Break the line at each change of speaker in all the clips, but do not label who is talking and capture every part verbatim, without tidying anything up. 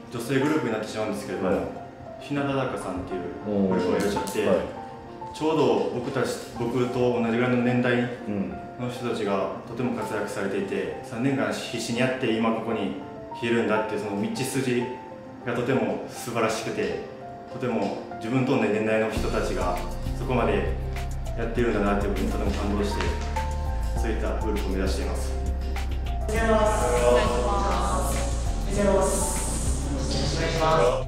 女性グループになってしまうんですけれども、はい、日向坂さんっていうグループがいらっしゃって、はい、ちょうど僕たち僕と同じぐらいの年代の人たちがとても活躍されていて、さんねんかん必死にやって今ここにいるんだっていうその道筋がとても素晴らしくて、とても自分と同じ年代の人たちがそこまでやっているんだなっていうことにとても感動して、そういったグループを目指しています。お願いします。お願いします。お願いします。お願いします。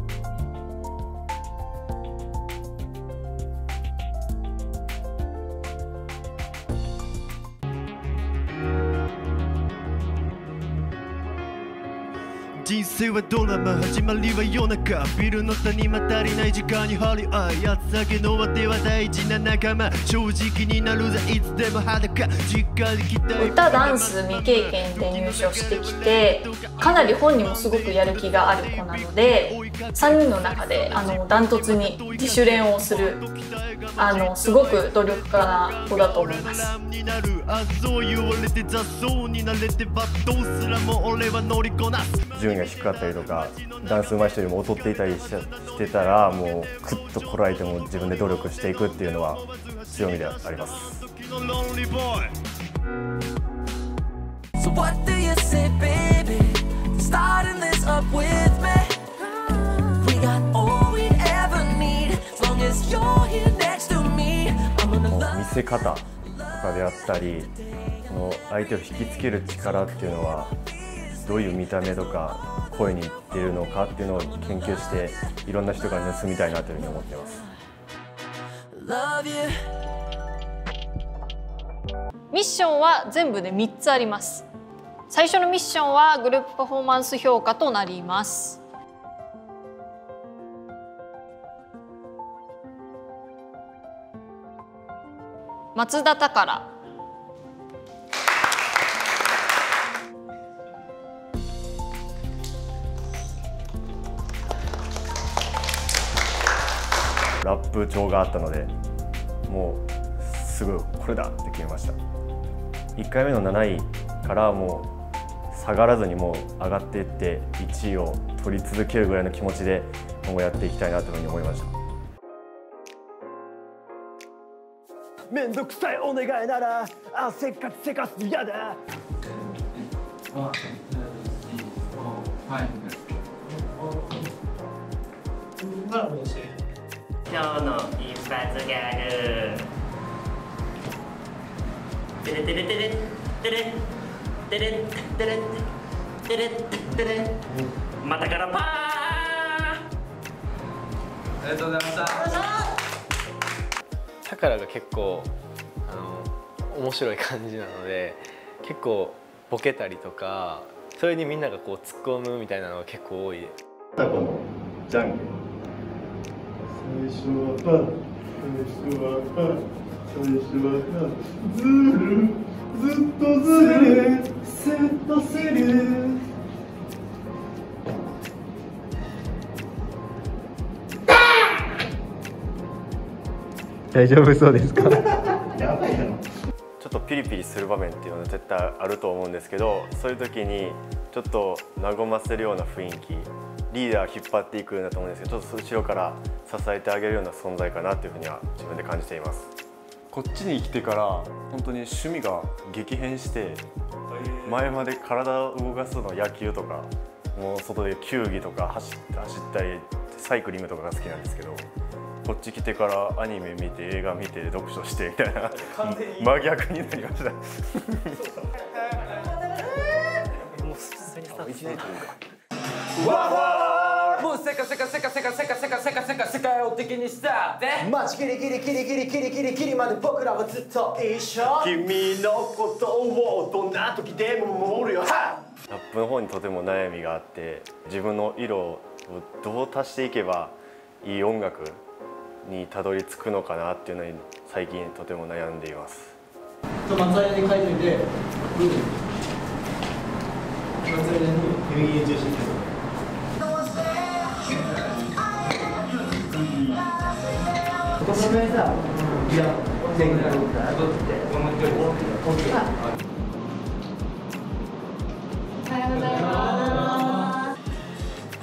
人生はドラマ、始まりは夜中、ビルの谷間足りない時間に張り合い、やつだけのわては大事な仲間、正直になるぜいつでも裸、実家に来たい。
歌ダンス未経験で入賞してきて、かなり本人もすごくやる気がある子なので、さんにんの中であのダントツに自主練をする、あのすごく努力家な子だと思います。
順位が低かったりとか、ダンス上手い人よりも劣っていたりしてたら、もうクッとこらえても自分で努力していくっていうのは強みであります。見せ方とかであったり、その相手を引きつける力っていうのはどういう見た目とか声にいってるのかっていうのを研究して、いろんな人が盗みたいなというふうに思っています。
ミッションは全部でみっつあります。最初のミッションはグループパフォーマンス評価となります。松田宝、
ラップ調があったので、もうすぐこれだって決めました。いっかいめのなないからもう下がらずにもう上がっていっていちいを取り続けるぐらいの気持ちで今後やっていきたいなというふうに思いました。めんどくさいお願いなら、あせっかちせかす嫌だ。
今日の一発ギャグ。テレテレテレテレテレテレテレテレまたからパー。あ
りがとうございました。
宝が結構あの面白い感じなので、結構ボケたりとか、それにみんながこう突っ込むみたいなのが結構多い。
このじゃんけん。最初はパー、最初はパー、最初はパー、ずる、ずっとずる、すっとする。
大丈夫そうですか？やばいな。ちょっとピリピリする場面っていうのは絶対あると思うんですけど、そういう時にちょっと和ませるような雰囲気、リーダーを引っ張っていくようなと思うんですけど、ちょっと後ろから支えてあげるような存在かなというふうには自分で感じています。こっちに来てから本当に趣味が激変して、前まで体を動かすの野球とか、もう外で球技とか走ったりサイクリングとかが好きなんですけど、こっち来てからアニメ見て映画見て読書してみたいな真逆になりました。もう普通にスタートしてるというか。わわもうせかせかせかせかせかせかせかせか世界を敵にしたぜ。
マジギリギリギリギリギリギリギリまで僕らはずっと一緒。
君のことをどんな時でも守るよ。ラップの方にとても悩みがあって、自分の色をどう足していけばいい音楽にたどり着くのかなっていうのに最近とても悩んでいます。
松平で書いておいて、松平にヘビーエンジンしてください。このぐらいさ、いや、全然あるから、どっちで、思ってる。オッケー。おはようございます。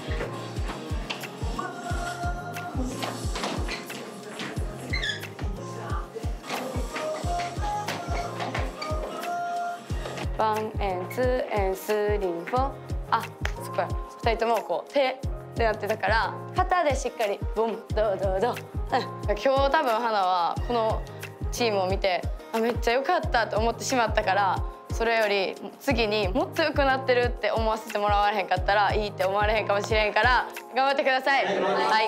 ワンエンツーエンスリーフォー、あそこやふたりともこう手でやってたから肩でしっかりボンドドド、うん、今日多分花はこのチームを見てあめっちゃ良かったと思ってしまったから、それより次にもっと良くなってるって思わせてもらわれへんかったらいいって思われへんかもしれんから頑張ってください。はい、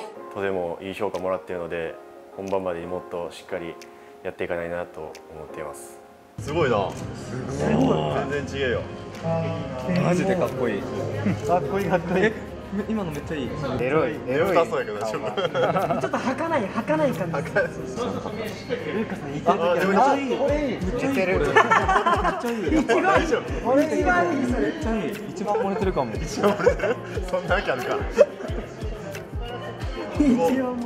とてもいい評価もらっているので本番までにもっとしっかりやっていかないなと思っています。
すごいな。すごい。全然違えよ。
マジでかっこいい。
かっこいいかっこいい。今のめっちゃいい。エロいエロい。
二つやけど大丈夫。
ちょっと儚い儚い感じ。ルーカさん似てる。めっちゃいい。めっちゃいい。めっちゃいい。一番俺一番いいそれ。めっちゃいい。一番漏れてるかも。一番漏れてる。そんなわけあるか。一番漏れてる。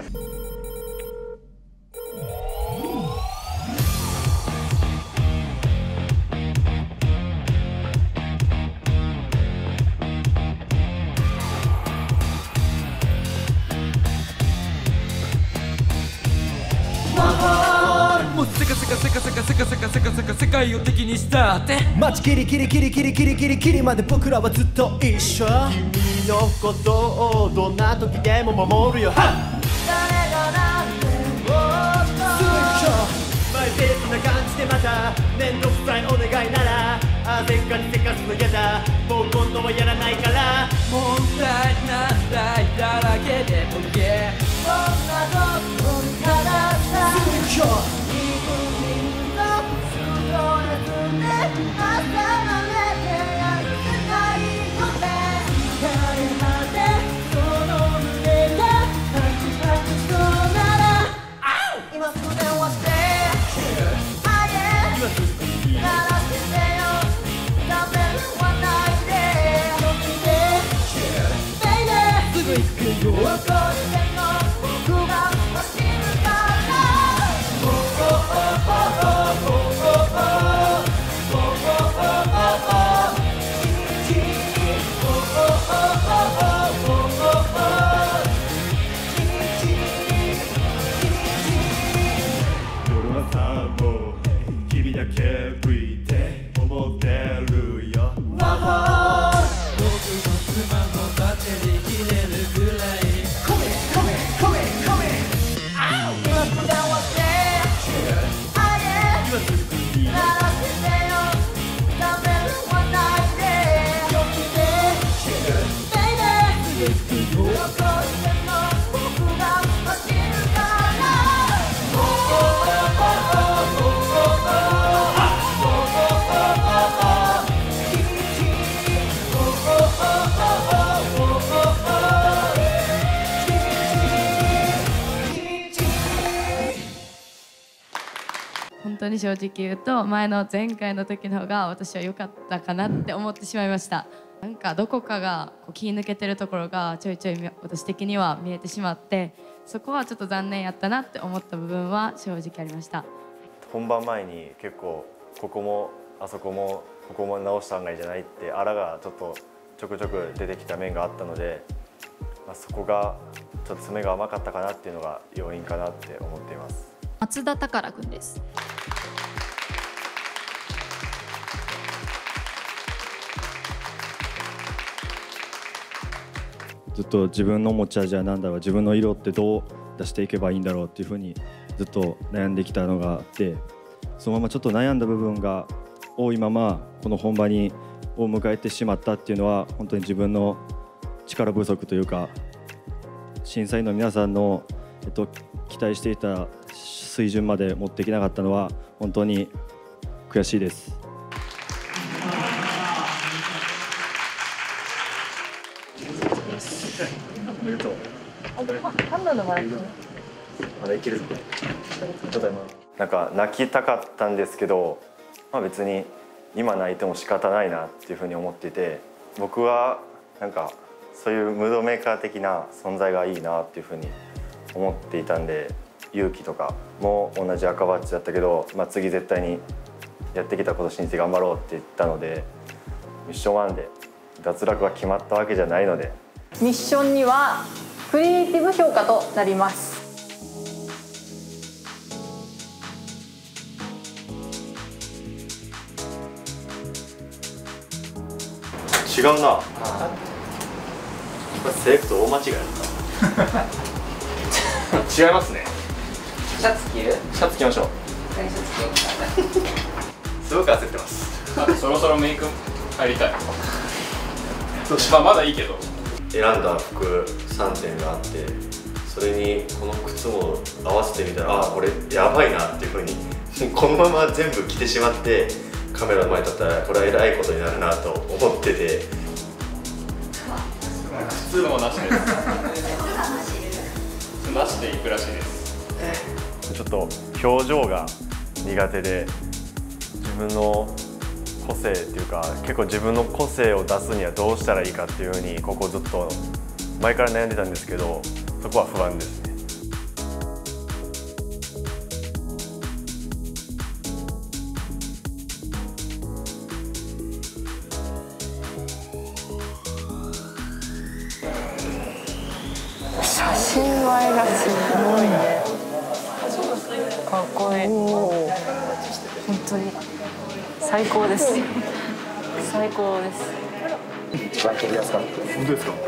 せかせかせかせかせかせかせかせか世界を敵にしたって
待ちきりきりきりきりきりきりきりまで僕らはずっと一緒、君のことをどんな時でも守るよ。誰が何でもマイペースな感じでまた面倒くさいお願いならあせっかにせかすのやだ、もう今度はやらないから
問題なんだいだらけでボケ
そんなことにからさすぐ今日
本当に正直言うと前の前回の時の方が私は良かったかなって思ってしまいました。なんかどこかがこう気抜けてるところがちょいちょい私的には見えてしまって、そこはちょっと残念やったなって思った部分は正直ありました。
本番前に結構ここもあそこもここも直した方がいいじゃないってあらがちょっとちょくちょく出てきた面があったので、まあ、そこがちょっと詰めが甘かったかなっていうのが要因かなって思っています。
松田宝君です。
ずっと自分の持ち味は何だろう、自分の色ってどう出していけばいいんだろうっていうふうにずっと悩んできたのがあって、そのままちょっと悩んだ部分が多いままこの本番にを迎えてしまったっていうのは本当に自分の力不足というか、審査員の皆さんの、えっと、期待していた水準まで持っていけなかったのは本当に悔しいです。
ありがとう。
ハンドのまだ
まだいけるぞ。なんか泣きたかったんですけど、まあ、別に今泣いても仕方ないなっていうふうに思っていて、僕はなんかそういうムードメーカー的な存在がいいなっていうふうに思っていたんで、勇気とかも同じ赤バッジだったけど、まあ、次絶対にやってきたことを信じて頑張ろうって言ったので、ミッションワンで脱落が決まったわけじゃないので、
ミッションにはクリエイティブ評価となります。
違うな。これセレクト大間違いだった。違いますね。
シャツ着る？
シャツ着ましょう。
何シャツ着ようかな。
すごく焦ってます。
そろそろメイク入りたい。まあまだいいけど。
選んだ服さんてんがあって、それにこの靴も合わせてみたら、あ、これやばいなっていうふうにこのまま全部着てしまって、カメラの前に立ったらこれはえらいことになるなと思ってて、
普通のもなしです。なしでいくらしいです。
ちょっと表情が苦手で、自分の個性っていうか、結構自分の個性を出すにはどうしたらいいかっていうふうに、ここずっと前から悩んでたんですけど、そこは不安ですね。
写真映えがすごいね。かっこいい。本当に最高です。最高です。
一番撮りやすかった。本当ですか。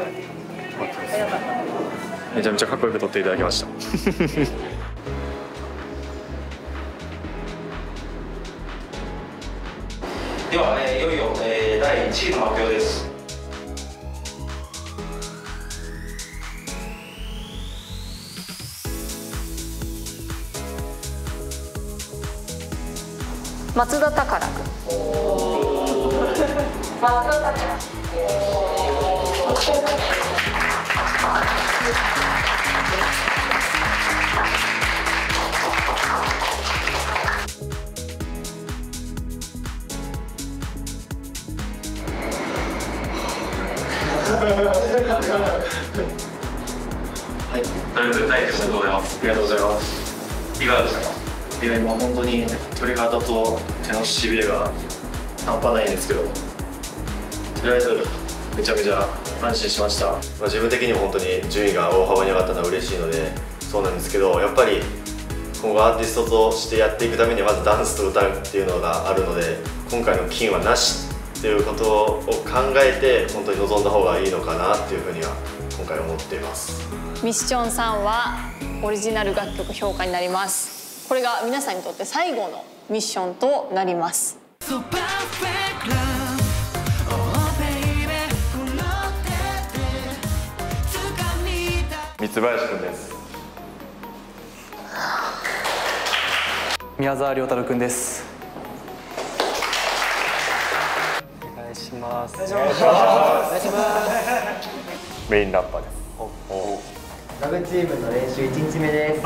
めちゃめちゃかっこよく撮っていただきました。
では、えー、いよいよ、えー、だいいちいの発表です。
松田宝君。松田宝君。
はい、ということで、大変ありがとうございます。ありがとうございます。いかがでしたか？いや、今本当に鳥肌と手のしびれが半端ないんですけど、とりあえずめちゃめちゃ安心しました。まあ、
自分的にも本当に順位が大幅に上がったのは嬉しいので、そうなんですけど、やっぱり今後アーティストとしてやっていくためにはまずダンスと歌うっていうのがあるので、今回の金はなしっていうことを考えて本当に臨んだ方がいいのかなっていうふうには今回思っています。
ミッションさんはオリジナル楽曲評価になります。これが皆さんにとって最後のミッションとなります。
三林くんです。
宮沢亮太郎くんです。
お願いします。
お願いします。お願いします。
メインラッパーです。
ラブチームの練習いちにちめです。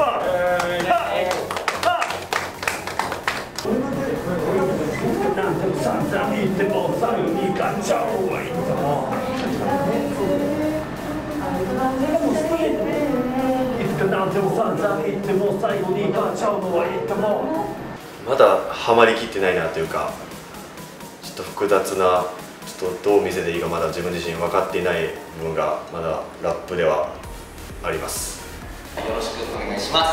まだハマりきってないなというか、ちょっと複雑な、ちょっとどう見せていいかまだ自分自身分かっていない部分がまだラップではあります。
よろしくお願いします。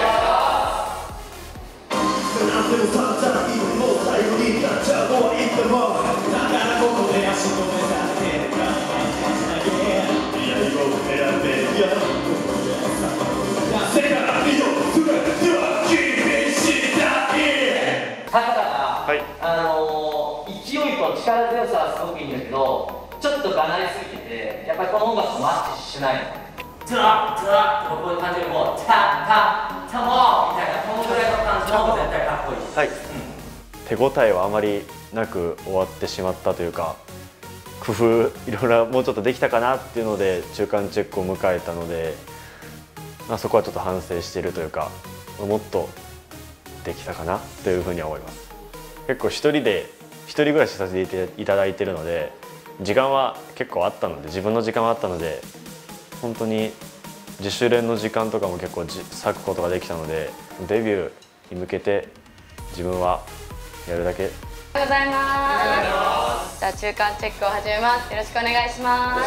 はい、あのー、勢いと力強さはすごくいいんだけど、ちょっとがなりすぎてて、やっぱりこの音楽とマッチしないの。ザッザッとこういう感じでもうタタタモーみたいな、このぐらいの感じの方が絶対かっこいい。
はい、うん、手応えはあまりなく終わってしまったというか、工夫いろいろもうちょっとできたかなっていうので中間チェックを迎えたので、まあ、そこはちょっと反省しているというか、もっとできたかなというふうには思います。結構一人で一人暮らしさせていただいているので、時間は結構あったので、自分の時間はあったので、本当に自主練の時間とかも結構割くことができたので、デビューに向けて自分はやるだけ。
おはようございます。じゃあ中間チェックを始めます。よろしくお願いします。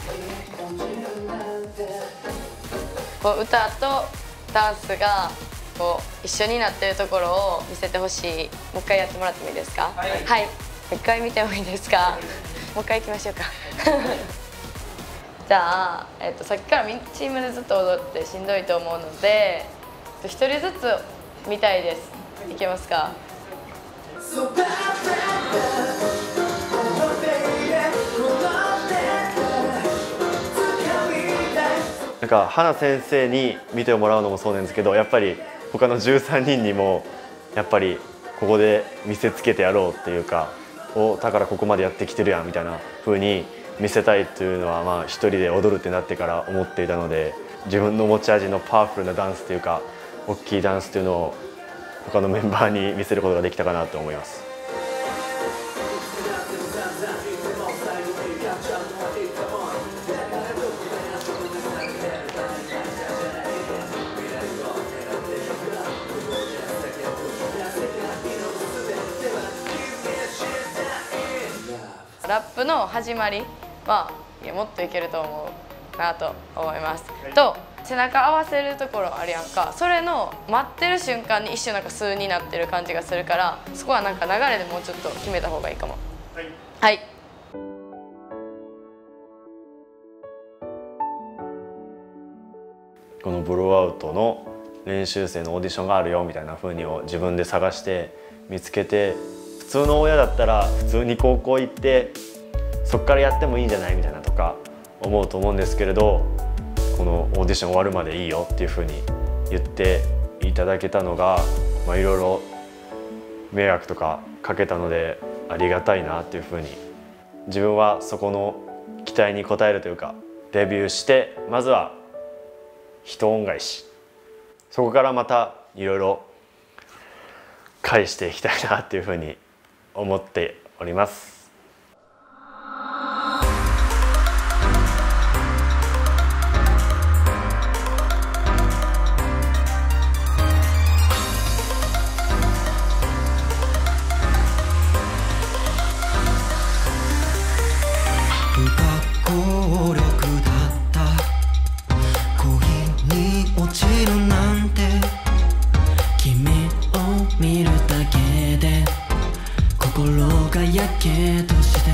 こう歌とダンスがこう一緒になってるところを見せてほしい。もう一回やってもらってもいいですか？はい、はい、もう一回見てもいいですか？もう一回行きましょうか。じゃあ、えっと、さっきからチームでずっと踊ってしんどいと思うので一人ずつ見たいです。いけますか？
なんか花先生に見てもらうのもそうなんですけど、やっぱり他のじゅうさんにんにもやっぱりここで見せつけてやろうっていうか、おだからここまでやってきてるやんみたいな風に見せたいというのは、まあ一人で踊るってなってから思っていたので、自分の持ち味のパワフルなダンスというか大きいダンスというのを他のメンバーに見せることができたかなと思います。
ラップの始まりはいやもっといけると思うなと思います。と背中合わせるところあるやんか、それの待ってる瞬間に一瞬なんか数になってる感じがするから、そこはなんか流れでもうちょっと決めた方がいいかも。はい、はい、
このブローアウトの練習生のオーディションがあるよみたいな風にを自分で探して見つけて、普通の親だったら普通に高校行ってそっからやってもいいんじゃないみたいなとか思うと思うんですけれど、このオーディション終わるまでいいよっていう風に言っていただけたのが、まあ、いろいろ迷惑とかかけたのでありがたいなっていう風に、自分はそこの期待に応えるというか、デビューしてまずは一恩返し、そこからまたいろいろ返していきたいなっていう風に思っております。
不可抗力だった恋に落ちるなんて、君を見るだけで心がやけとしてる。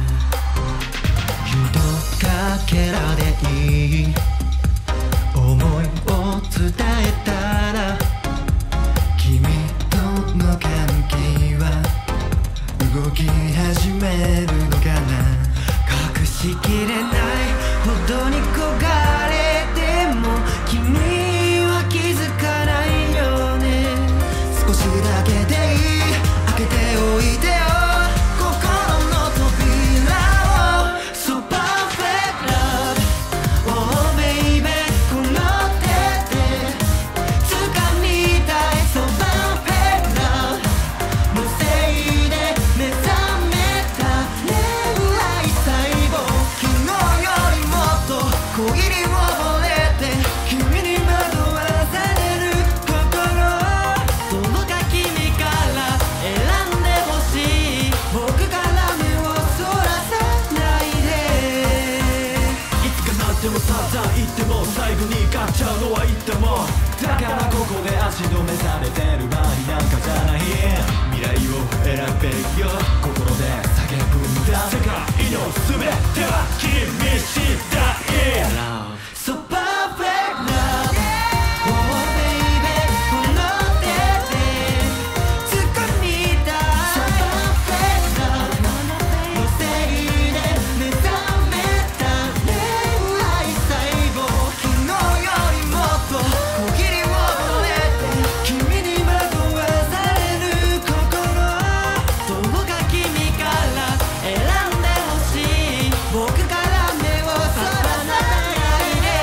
ひとかけらでいい思いを伝えたら、君との関係は動き始めるのかな。隠しきれないほどに焦がれても君は気づかないよね。少しだけでいい開けておいてよ心の扉を。 So perfect love oh baby この手で掴みたい。 So perfect love のせいで目覚めた恋愛細胞。昨日よりもっと恋に溺れて君に惑わされる心。どうか君から選んでほしい。僕から目をそらさないで。いつかなってもさざ言っても最後に勝っちゃうのは言っても、だからここで足止めされてる場合なんかじゃない。未来を選べよ心で叫ぶんだ。世界の全ては君次第。 So perfect love oh baby この手で掴みたい。 So perfect love のせいで目覚めた恋愛細胞。昨日よりもっと恋に溺れて君に惑わされる心。どうか君から選んでほしい。僕から目をそらさないで。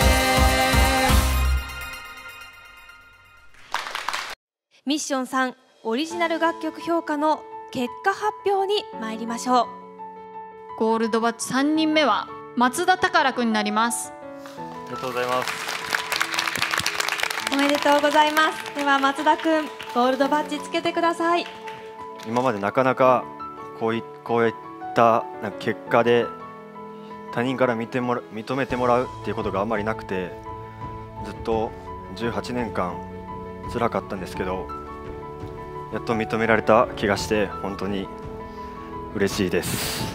ミッションさんオリジナル楽曲評価の結果発表に参りましょう。
ゴールドバッジさんにんめは松田宝くんになります。
ありがとうございます。
おめでとうございます。では松田くんゴールドバッジつけてください。
今までなかなかこういこういったなんか結果で他人から見てもら認めてもらうっていうことがあんまりなくて、ずっとじゅうはちねんかん辛かったんですけど、やっと認められた気がして本当に嬉しいです。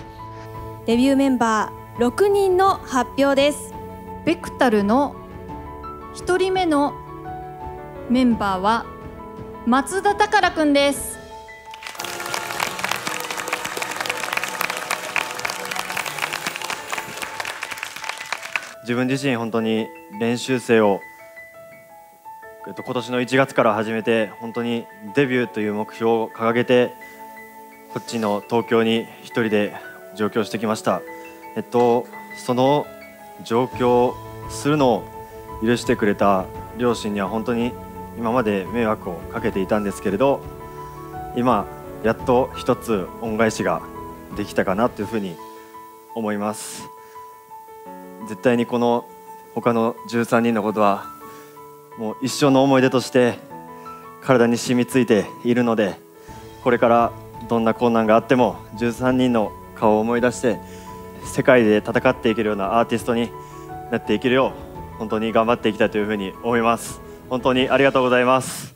デビューメンバーろくにんの発表です。
ベクタルのひとりめのメンバーは松田宝くんです。
自分自身本当に練習生を、えっと、今年のいちがつから始めて、本当にデビューという目標を掲げてこっちの東京に一人で上京してきました。えっとその上京するのを許してくれた両親には本当に今まで迷惑をかけていたんですけれど、今やっと一つ恩返しができたかなというふうに思います。絶対にこの他のじゅうさんにんのことはもう一生の思い出として体に染みついているので、これからどんな困難があってもじゅうさんにんの顔を思い出して世界で戦っていけるようなアーティストになっていけるよう本当に頑張っていきたいというふうに思います。本当にありがとうございます。